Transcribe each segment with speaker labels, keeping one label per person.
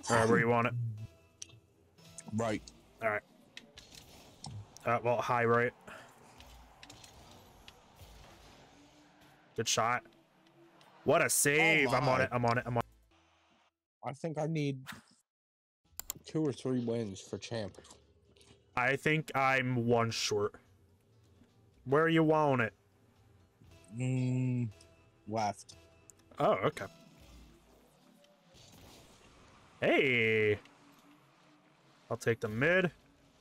Speaker 1: All right, where you want it?
Speaker 2: Right.
Speaker 1: All right. Well, high right. Good shot. What a save! I'm on it. I'm on it. I'm on.
Speaker 2: I think I need 2 or 3 wins for champ.
Speaker 1: I think I'm one short. Where you want it?
Speaker 2: Left.
Speaker 1: Oh, okay. Hey. I'll take the mid.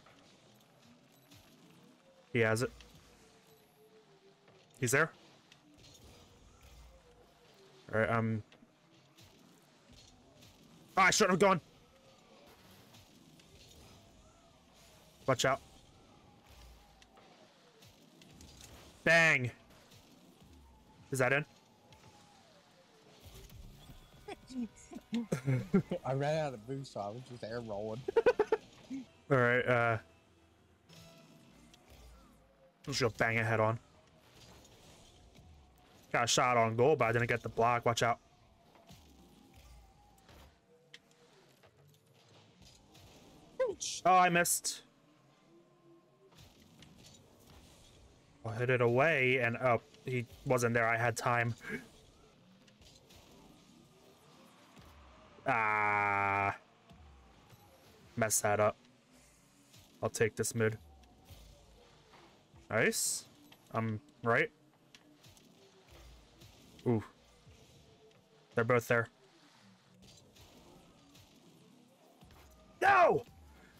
Speaker 1: He has it. He's there. All right, oh, I shouldn't have gone. Watch out. Bang. Is that in?
Speaker 2: I ran out of boost, so I was just air rolling.
Speaker 1: All right, let's go bang it head on. Got a shot on goal, but I didn't get the block. Watch out. Oh, I missed. I'll hit it away, and oh, he wasn't there. I had time. Ah. Messed that up. I'll take this mid. Nice. I'm right. Ooh. They're both there. No!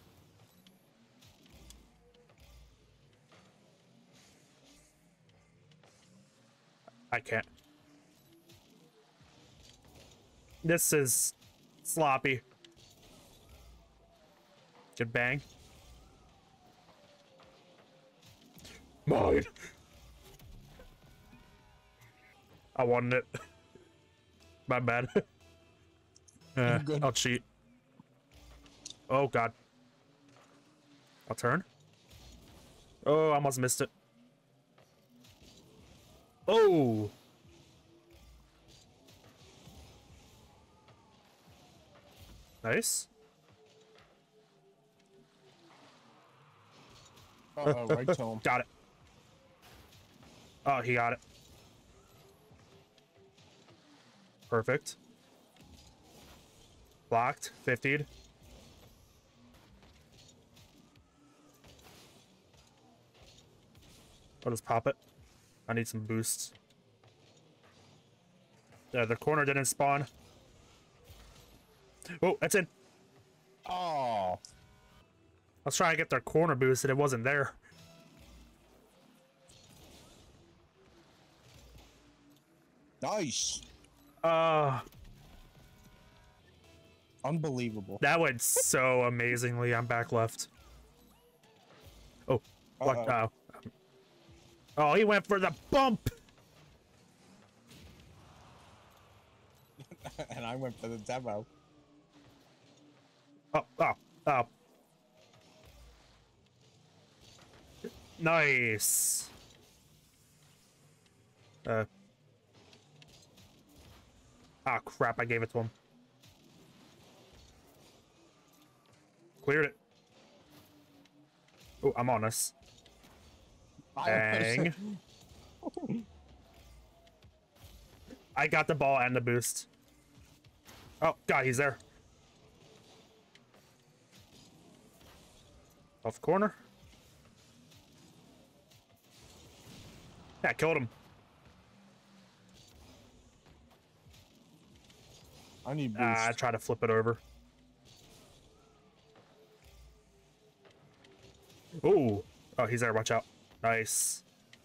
Speaker 1: I can't. This is sloppy. Good bang. Mine. I wanted it. My bad. I'll cheat. Oh, God. I'll turn. Oh, I almost missed it. Oh. Nice.
Speaker 2: Uh-oh, right to him.
Speaker 1: Got it. Oh, he got it. Perfect. Blocked. 50'd. I'll just pop it. I need some boosts. Yeah, the corner didn't spawn. Oh, that's in.
Speaker 2: Oh.
Speaker 1: I was trying to get their corner boosted. It wasn't there.
Speaker 2: Nice. Unbelievable.
Speaker 1: That went so amazingly. I'm back left. Oh, what? Oh. Oh, he went for the bump.
Speaker 2: And I went for the demo.
Speaker 1: Oh, oh, oh. Nice. Ah, crap. I gave it to him. Cleared it. Oh, I'm on us. Bang. I got the ball and the boost. Oh, God, he's there. Off the corner. Yeah, killed him.
Speaker 2: I need boost.
Speaker 1: I try to flip it over. Ooh. Oh, he's there. Watch out. Nice.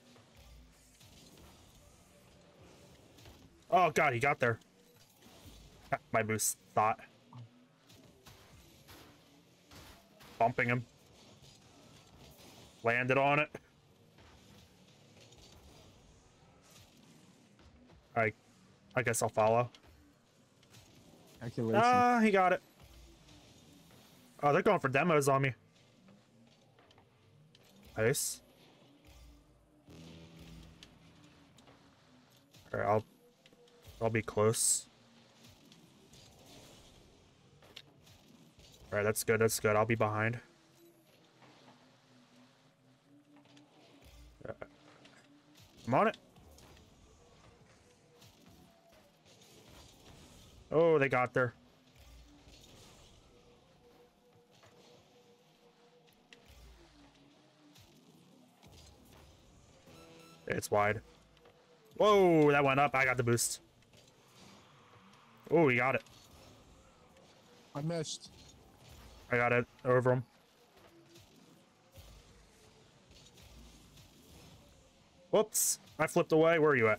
Speaker 1: Oh, God, he got there. My boost thought. Bumping him. Landed on it. I guess I'll follow.
Speaker 2: Calculation.
Speaker 1: Ah, he got it. Oh, they're going for demos on me. Nice. Alright, I'll be close. All right, that's good. That's good. I'll be behind. I'm on it. Oh, they got there. It's wide. Whoa, that went up. I got the boost. Oh, we got it.
Speaker 2: I missed.
Speaker 1: I got it over him. Whoops. I flipped away. Where are you at?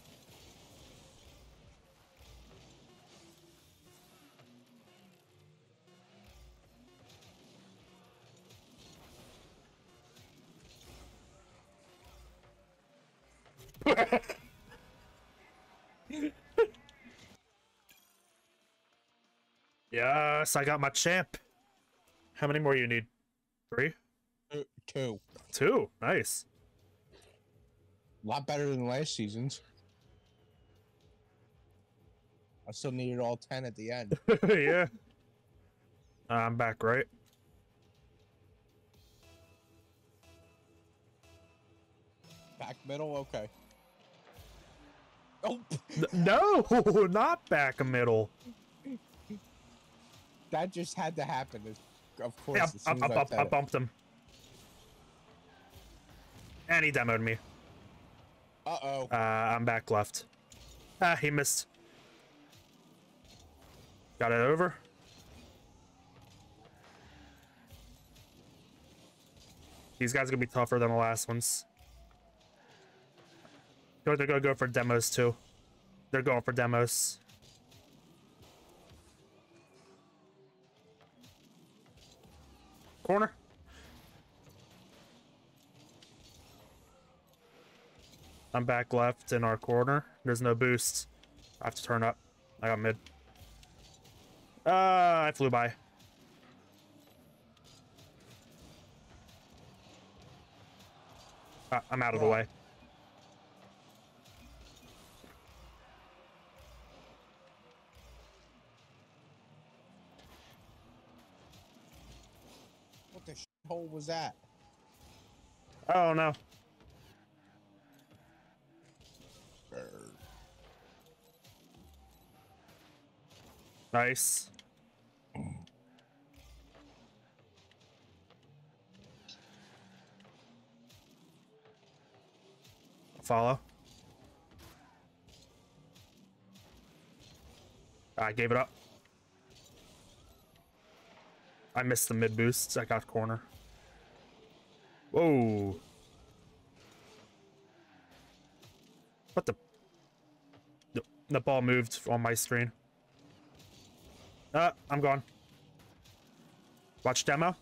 Speaker 1: Yes, I got my champ. How many more you need? 3?
Speaker 2: Two.
Speaker 1: 2. Nice.
Speaker 2: A lot better than last season's. I still needed all 10 at the end.
Speaker 1: Yeah. I'm back, right?
Speaker 2: Back middle, okay. Oh,
Speaker 1: No, not back middle.
Speaker 2: that just had to happen. Of course,
Speaker 1: Yeah,
Speaker 2: as soon as I said
Speaker 1: I
Speaker 2: it.
Speaker 1: bumped him. And he demoed me.
Speaker 2: Uh-oh.
Speaker 1: I'm back left. Ah, he missed. Got it over. These guys are gonna be tougher than the last ones. They're gonna go for demos too. They're going for demos. Corner. I'm back left in our corner. There's no boost. I have to turn up. I got mid. I flew by. I'm out of the way.
Speaker 2: What the hole was that?
Speaker 1: Oh no. Nice. Follow. I gave it up. I missed the mid boosts. I got corner. Whoa. What the? The ball moved on my screen. I'm gone. Watch demo.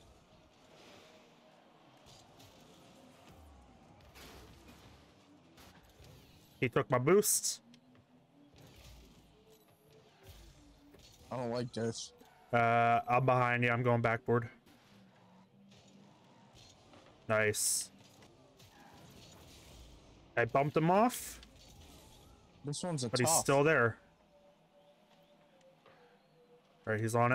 Speaker 1: He took my boosts.
Speaker 2: I don't like this.
Speaker 1: I'm behind you. I'm going backboard. Nice. I bumped him off,
Speaker 2: This one's
Speaker 1: but
Speaker 2: tough.
Speaker 1: he's still there. All right, he's on it.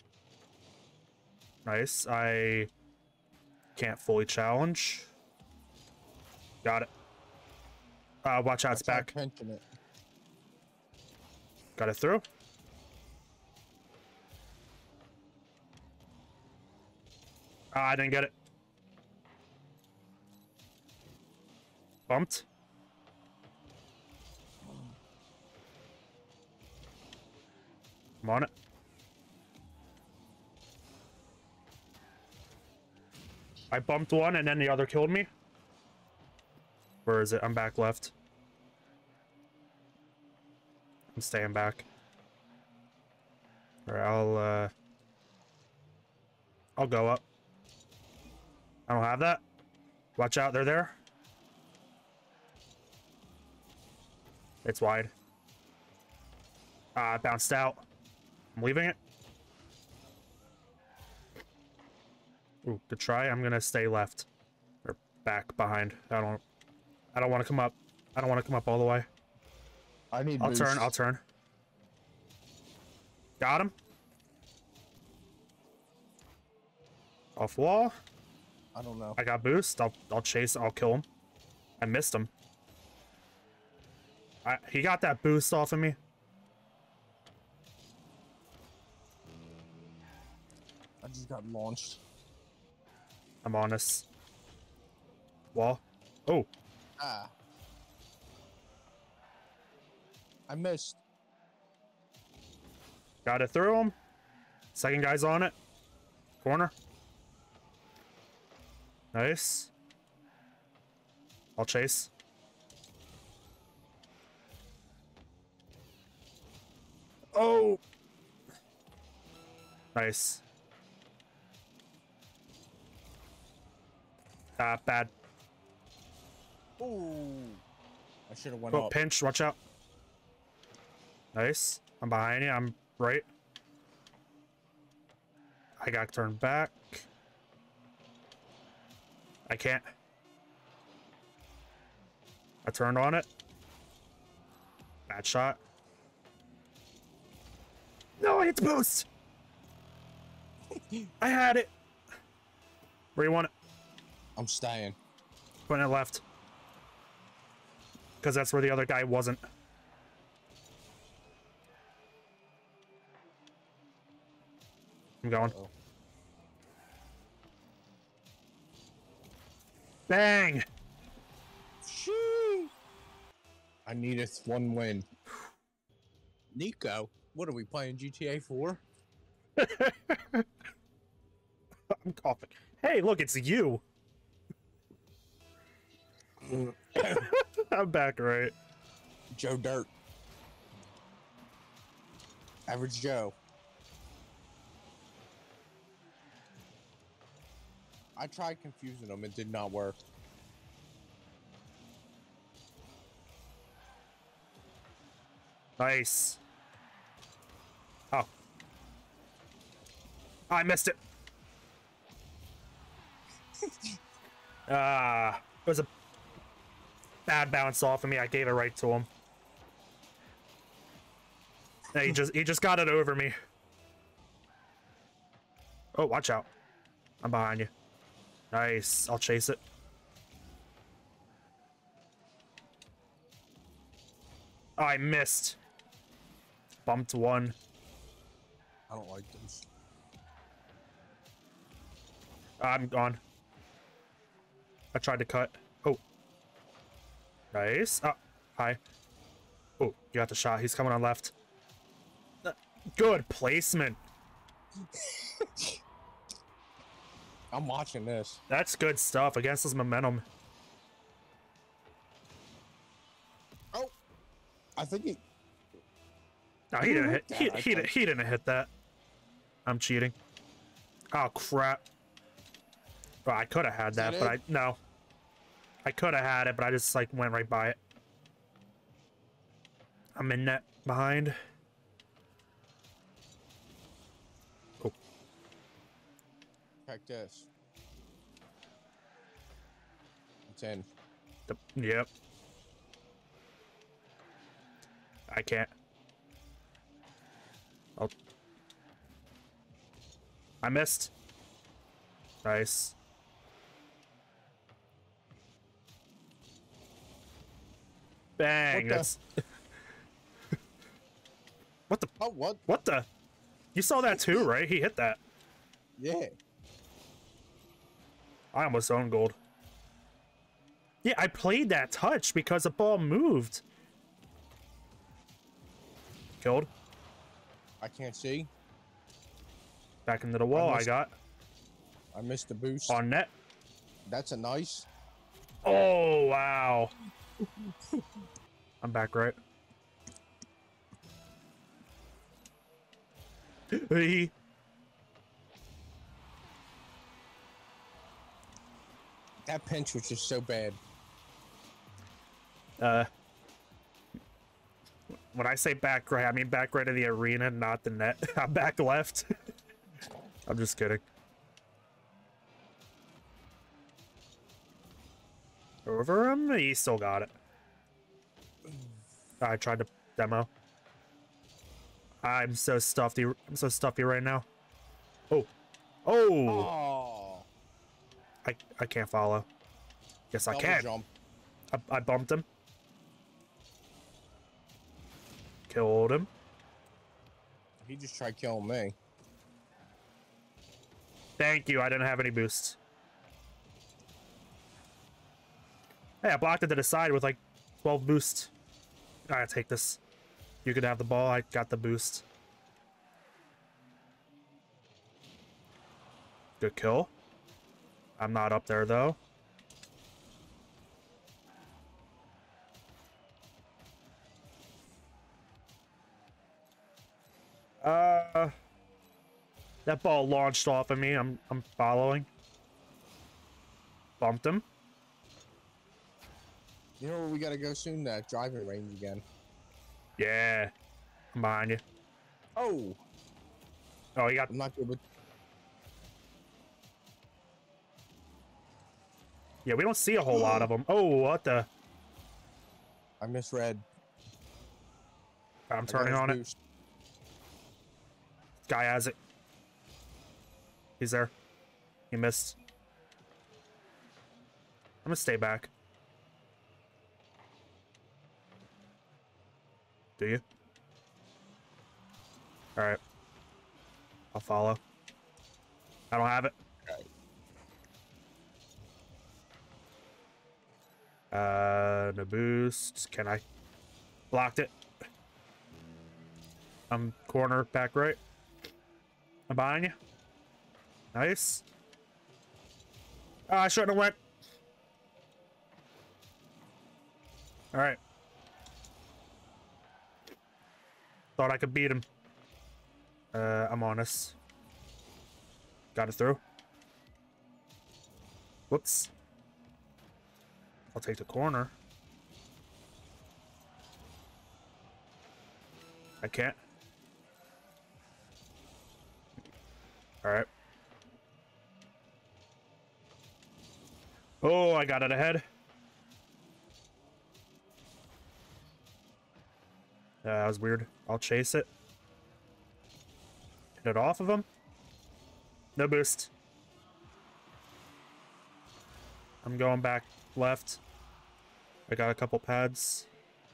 Speaker 1: Nice. I can't fully challenge. Got it. Watch out, it's back.
Speaker 2: Pinching it.
Speaker 1: Got it through. I didn't get it. Bumped. I'm on it. I bumped one and then the other killed me. Where is it? I'm back left. I'm staying back. Alright, I'll go up. I don't have that. Watch out, they're there. It's wide. I bounced out. I'm leaving it. Ooh, to try, I'm gonna stay left. Or back behind. I don't want to come up. I don't want to come up all the way.
Speaker 2: I need
Speaker 1: I'll
Speaker 2: boost.
Speaker 1: turn, I'll turn. Got him. Off wall.
Speaker 2: I don't know.
Speaker 1: I got boost. I'll chase. I'll kill him. I missed him. He got that boost off of me.
Speaker 2: I just got launched.
Speaker 1: I'm on this wall. Oh,
Speaker 2: Ah. I missed.
Speaker 1: got it through him. Second guy's on it. Corner. Nice. I'll chase. Oh. Nice. Bad.
Speaker 2: Ooh. I should have went
Speaker 1: Oh,
Speaker 2: up.
Speaker 1: pinch. Watch out. Nice. I'm behind you. I'm right. I got turned back. I can't. I turned on it. Bad shot. No, I hit the post. I had it. Where you want it?
Speaker 2: I'm staying.
Speaker 1: Putting it left. Because that's where the other guy wasn't. I'm going.
Speaker 2: Uh-oh.
Speaker 1: Bang!
Speaker 2: Shoo! I need a one win. Nico, what are we playing GTA 4?
Speaker 1: I'm coughing. Hey, look, it's you. I'm back right.
Speaker 2: Joe Dirt. Average Joe. I tried confusing them. It did not work.
Speaker 1: Nice. Oh. I missed it. It was a bad bounce off of me. I gave it right to him. Yeah, he just got it over me. Oh, watch out. I'm behind you. Nice. I'll chase it. Oh, I missed. Bumped one.
Speaker 2: I don't like this.
Speaker 1: I'm gone. I tried to cut. Oh. Nice. Oh, hi. Oh, you got the shot. He's coming on left. Good placement.
Speaker 2: I'm watching this.
Speaker 1: That's good stuff against his momentum.
Speaker 2: Oh, I think he.
Speaker 1: No, he didn't hit.
Speaker 2: that,
Speaker 1: He,
Speaker 2: I
Speaker 1: he,
Speaker 2: think.
Speaker 1: he didn't hit that. I'm cheating. Oh crap. Well, I could have had that,
Speaker 2: that
Speaker 1: but
Speaker 2: it?
Speaker 1: no. I could have had it, but I just like went right by it. I'm in net behind. Oh,
Speaker 2: Check this. It's in.
Speaker 1: yep. I can't. Oh. I missed. Nice. Bang.
Speaker 2: What the-
Speaker 1: That's what the
Speaker 2: Oh, what?
Speaker 1: what the? You saw that too, right? He hit that.
Speaker 2: Yeah.
Speaker 1: I almost owned gold. Yeah, I played that touch because the ball moved. Killed.
Speaker 2: I can't see.
Speaker 1: Back into the wall I
Speaker 2: missed-
Speaker 1: got.
Speaker 2: I missed the boost.
Speaker 1: On net.
Speaker 2: That's a nice.
Speaker 1: Oh, wow. I'm back right. Hey.
Speaker 2: That pinch was just so bad.
Speaker 1: When I say back right, I mean back right of the arena, not the net. I'm back left. I'm just kidding. Over him? He still got it. I tried to demo. I'm so stuffy. I'm so stuffy right now. Oh. Oh.
Speaker 2: Oh.
Speaker 1: I can't follow. Yes, I
Speaker 2: Double
Speaker 1: can.
Speaker 2: jump.
Speaker 1: I bumped him. Killed him.
Speaker 2: He just tried killing me.
Speaker 1: Thank you. I didn't have any boosts. Hey, I blocked it to the side with like 12 boost. Alright, take this. You could have the ball. I got the boost. Good kill. I'm not up there though. That ball launched off of me. I'm following. Bumped him.
Speaker 2: You know where we gotta go soon? That driving range again.
Speaker 1: Yeah. I'm behind you.
Speaker 2: Oh,
Speaker 1: Oh, you got.
Speaker 2: I'm not good with.
Speaker 1: Yeah, we don't see a whole lot of them. Oh, what the?
Speaker 2: I misread.
Speaker 1: I'm turning on it. Guy has it. He's there. He missed. I'm gonna stay back. Do you? Alright. I'll follow. I don't have it. No boost. Can I? Blocked it. I'm corner back right. I'm behind you. Nice. Oh, I shouldn't have went. All right. Thought I could beat him. I'm honest. Got it through. Whoops. I'll take the corner. I can't. All right. Oh, I got it ahead. That was weird. I'll chase it. Hit it off of him. No boost. I'm going back left. I got a couple pads.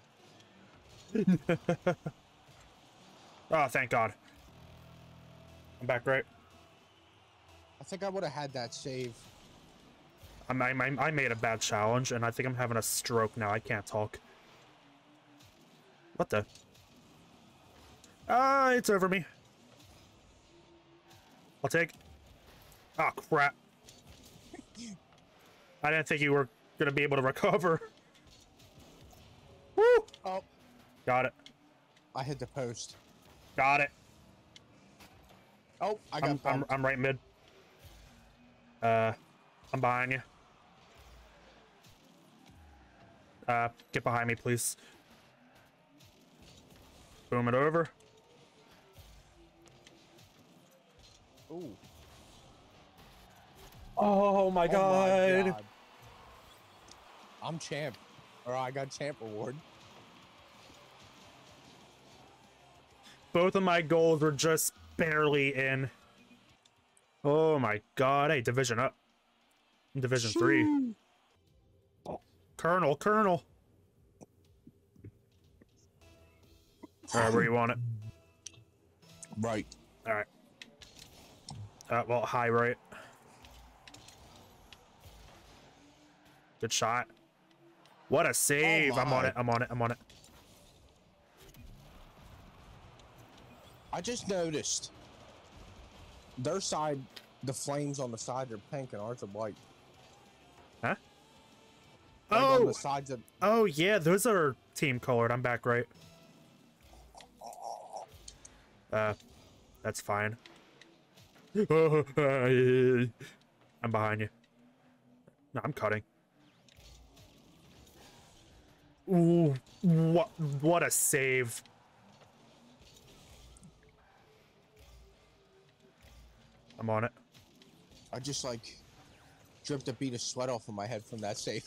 Speaker 1: Oh, thank God. I'm back right.
Speaker 2: I think I would have had that save.
Speaker 1: I made a bad challenge, and I think I'm having a stroke now. I can't talk. What the? Ah, it's over me. I'll take. Oh, crap. I didn't think you were going to be able to recover. Woo!
Speaker 2: Oh,
Speaker 1: Got it.
Speaker 2: I hit the post.
Speaker 1: Got it.
Speaker 2: Oh, I got bumped.
Speaker 1: I'm right mid. I'm behind you. Get behind me, please. Boom it over.
Speaker 2: Ooh.
Speaker 1: Oh my God.
Speaker 2: My God. I'm champ. Or I got champ award.
Speaker 1: Both of my goals were just barely in. Oh my God. Hey, division up. Division 3. Colonel. All right, where you want it?
Speaker 2: Right.
Speaker 1: All right. Well, high right. Good shot. What a save.
Speaker 2: Oh
Speaker 1: I'm on it.
Speaker 2: I just noticed their side, the flames on the side are pink and ours are white.
Speaker 1: Huh?
Speaker 2: Like on
Speaker 1: Oh!
Speaker 2: the sides of...
Speaker 1: Oh, yeah, those are team colored. I'm back right. That's fine. I'm behind you. No, I'm cutting. Ooh, what a save. I'm on it.
Speaker 2: I just like dripped a bead of sweat off of my head from that save.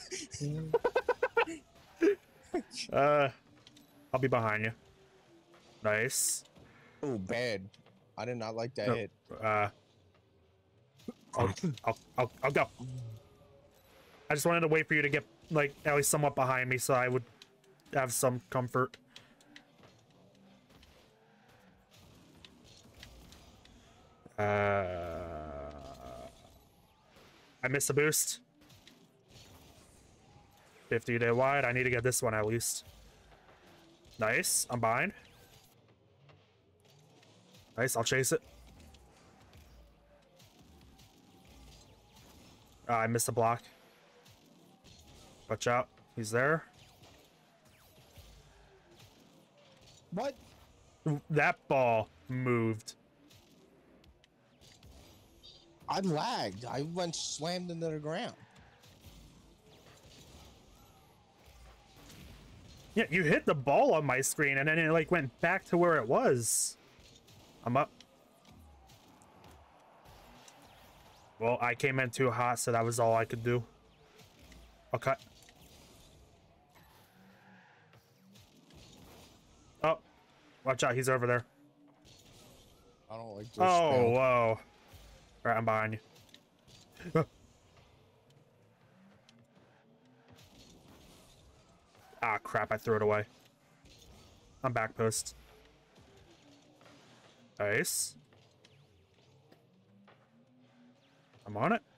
Speaker 1: I'll be behind you. Nice.
Speaker 2: Oh, bad. I did not like that hit.
Speaker 1: I'll go. I just wanted to wait for you to get, like, at least somewhat behind me so I would have some comfort. I missed a boost. 50 day wide. I need to get this one at least. Nice. I'm behind. Nice. I'll chase it. I missed a block. Watch out. He's there.
Speaker 2: What?
Speaker 1: That ball moved.
Speaker 2: I lagged. I went slammed into the ground.
Speaker 1: Yeah, you hit the ball on my screen and then it like went back to where it was. I'm up. Well, I came in too hot, so that was all I could do. I'll cut. Oh, watch out, he's over there.
Speaker 2: I don't like this.
Speaker 1: Oh,
Speaker 2: build.
Speaker 1: whoa. Alright, I'm behind you. Ah, crap, I threw it away. I'm back post. Nice. I'm on it.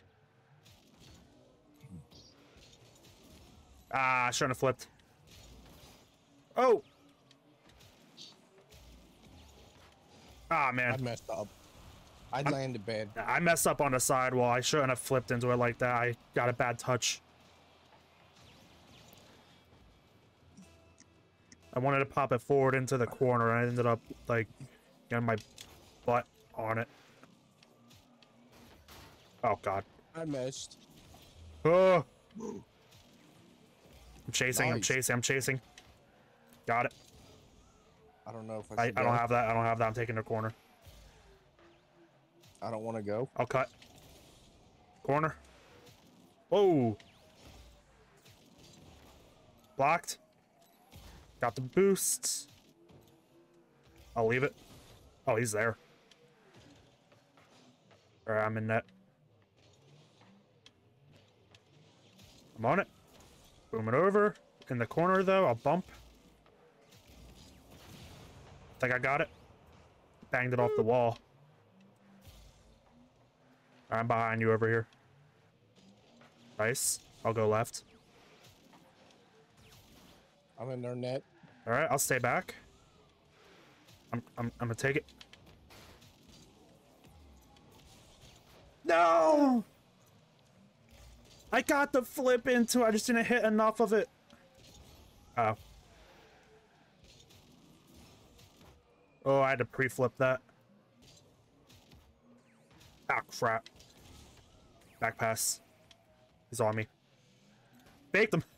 Speaker 1: Ah, I shouldn't have flipped. Oh! Ah,
Speaker 2: I
Speaker 1: man.
Speaker 2: messed up. I landed bad.
Speaker 1: I messed up on the sidewall. I shouldn't have flipped into it like that. I got a bad touch. I wanted to pop it forward into the corner. I ended up, like, getting my butt on it. Oh, God.
Speaker 2: I missed.
Speaker 1: Oh! I'm chasing, I'm
Speaker 2: Nice.
Speaker 1: chasing, I'm chasing. Got it.
Speaker 2: I don't know if
Speaker 1: I
Speaker 2: should
Speaker 1: don't
Speaker 2: go.
Speaker 1: have that. I don't have that. I'm taking the corner.
Speaker 2: I don't want to go.
Speaker 1: I'll cut. Corner. Whoa! Blocked. Got the boosts. I'll leave it. Oh, he's there. Alright, I'm in net. I'm on it. Boom it over. In the corner, though, I'll bump. Think I got it. Banged it off the wall. I'm behind you over here. Nice. I'll go left.
Speaker 2: I'm in their net.
Speaker 1: All right, I'll stay back. I'm gonna take it. No! I got the flip into it. I just didn't hit enough of it. Oh. Oh, I had to pre-flip that. Ah, crap. Back pass. He's on me. Baked him.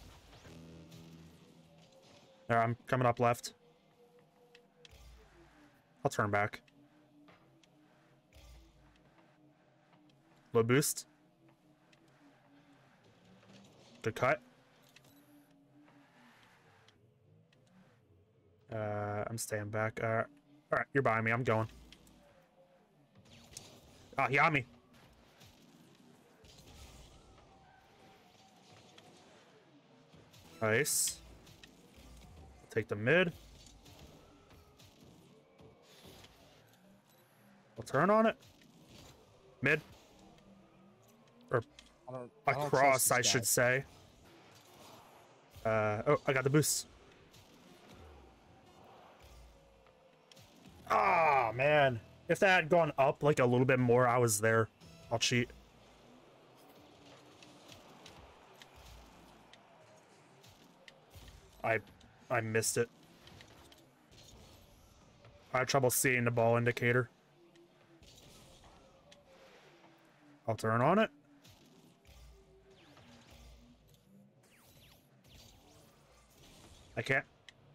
Speaker 1: There, I'm coming up left. I'll turn back. Low boost. Good cut. I'm staying back. All right, you're behind me. I'm going. Ah, he on me. Nice. Take the mid. I'll turn on it. Mid. Or
Speaker 2: I don't trust
Speaker 1: across,
Speaker 2: this
Speaker 1: I
Speaker 2: guy.
Speaker 1: should say. Oh, I got the boost. Ah, man. If that had gone up like a little bit more, I was there. I'll cheat. I missed it. I have trouble seeing the ball indicator. I'll turn on it. I can't.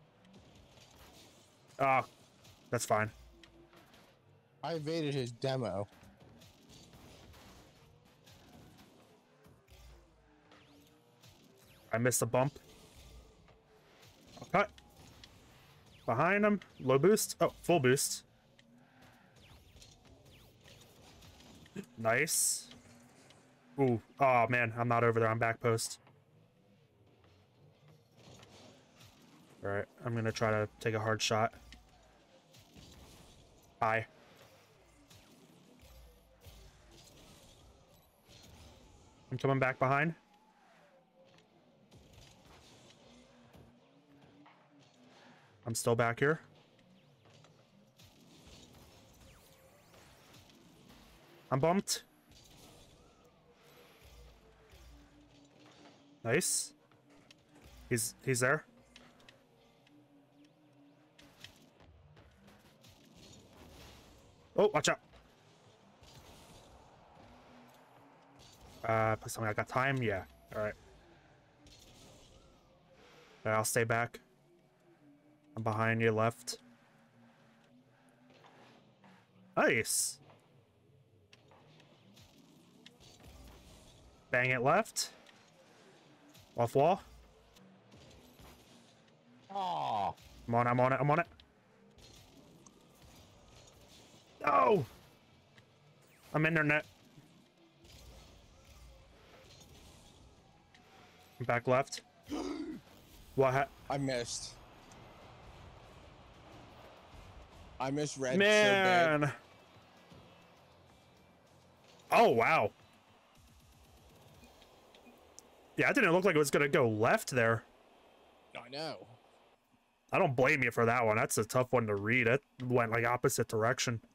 Speaker 1: Ah, that's fine.
Speaker 2: I evaded his demo.
Speaker 1: I missed a bump. I'll cut. Behind him. Low boost. Oh, full boost. Nice. Ooh. Oh, man. I'm not over there. I'm back post. All right. I'm going to try to take a hard shot. Hi. I'm coming back behind. I'm still back here. I'm bumped. Nice. He's there. Oh, watch out. Put something. I got time. Yeah. All right. All right, I'll stay back. I'm behind you, left. Nice. Bang it left. Off wall.
Speaker 2: Oh,
Speaker 1: I'm on it, I'm on it, I'm on it. No! I'm in their net. I'm back left. What?
Speaker 2: I missed. I misread so
Speaker 1: Man.
Speaker 2: bad.
Speaker 1: Oh, wow. Yeah, it didn't look like it was going to go left there.
Speaker 2: I know.
Speaker 1: I don't blame you for that one. That's a tough one to read. It went like opposite direction.